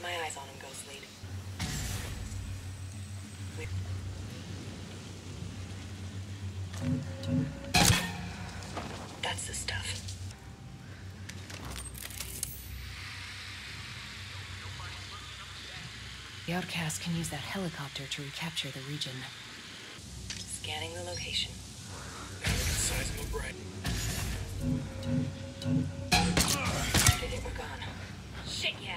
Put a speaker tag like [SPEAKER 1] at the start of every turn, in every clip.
[SPEAKER 1] my eyes on him, Ghost Lead. That's the stuff.
[SPEAKER 2] The Outcast can use that helicopter to recapture the region.
[SPEAKER 1] Scanning the location.
[SPEAKER 3] Seismo bright.
[SPEAKER 1] They think we're gone. Shit, yeah.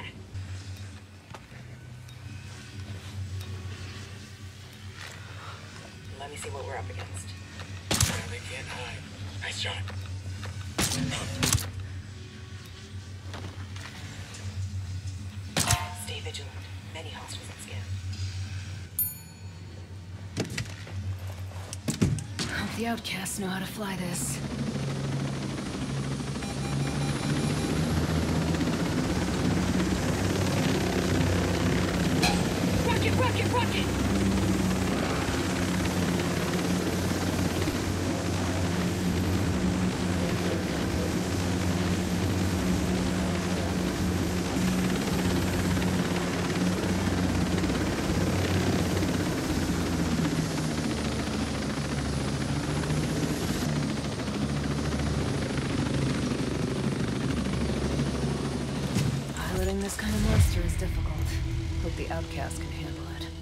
[SPEAKER 1] Let me see what we're up against.
[SPEAKER 3] Now they can't hide. Nice shot.
[SPEAKER 1] Stay vigilant. Many hostiles at scan.
[SPEAKER 2] Hope the Outcasts know how to fly this.
[SPEAKER 1] Rocket, rocket, rocket!
[SPEAKER 2] Piloting this kind of monster is difficult. Hope the Outcast can handle it.